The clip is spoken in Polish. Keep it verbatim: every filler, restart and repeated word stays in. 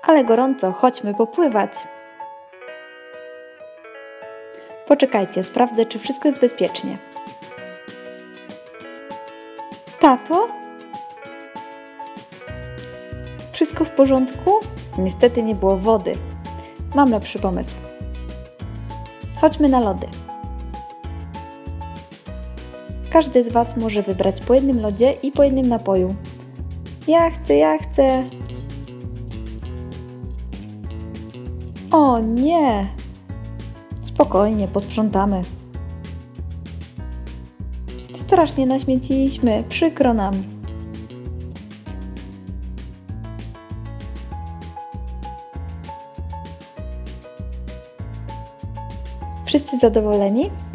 Ale gorąco, chodźmy popływać. Poczekajcie, sprawdzę, czy wszystko jest bezpiecznie. Tato? Wszystko w porządku? Niestety nie było wody. Mam lepszy pomysł. Chodźmy na lody. Każdy z Was może wybrać po jednym lodzie i po jednym napoju. Ja chcę, ja chcę. O nie! Spokojnie, posprzątamy. Strasznie naśmieciliśmy, przykro nam. Wszyscy zadowoleni?